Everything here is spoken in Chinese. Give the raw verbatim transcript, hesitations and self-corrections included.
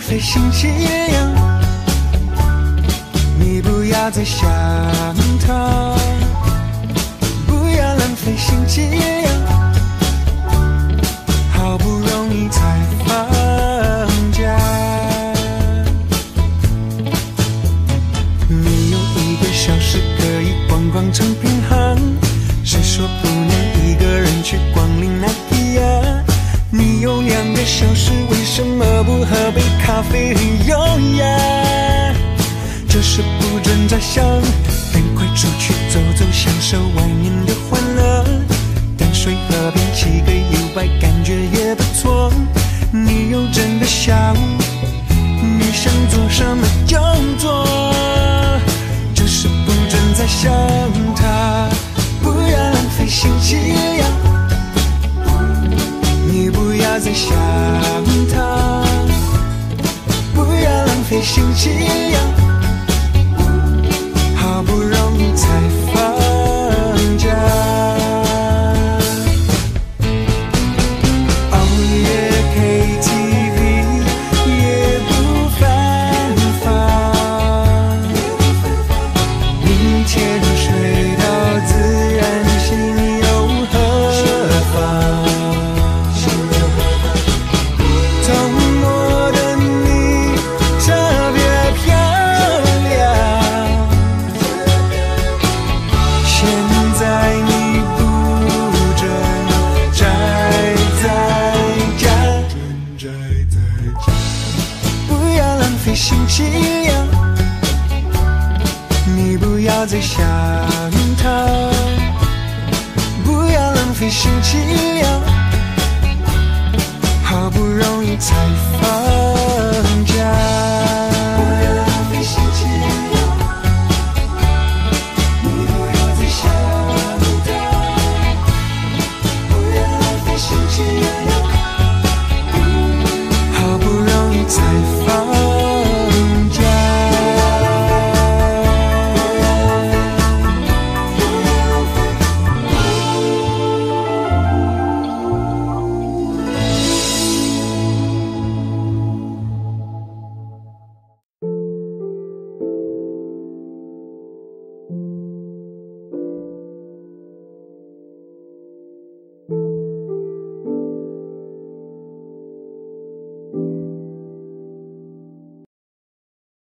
费星期一样，你不要再想他，不要浪费星期一样，好不容易才放假。你有一个小时可以逛逛成品行，谁说不能一个人去光临那迪亚？你有两个小时，为什么不喝杯咖啡很优雅？这是不准再想，赶快出去走走，享受外面的欢乐。淡水河边起个意外，感觉也不错。你有整个下午，你想做什么就做，就是不准再想他，不要浪费星期一样。你不要再想他，不要浪费星期一样，好不容易才放假。熬夜 K T V 也不犯法，明天睡到自然醒又何妨？周末的你特别漂亮，现在你不准宅在家，不要浪费星期一样，你不要再想他，不要浪费星期一样，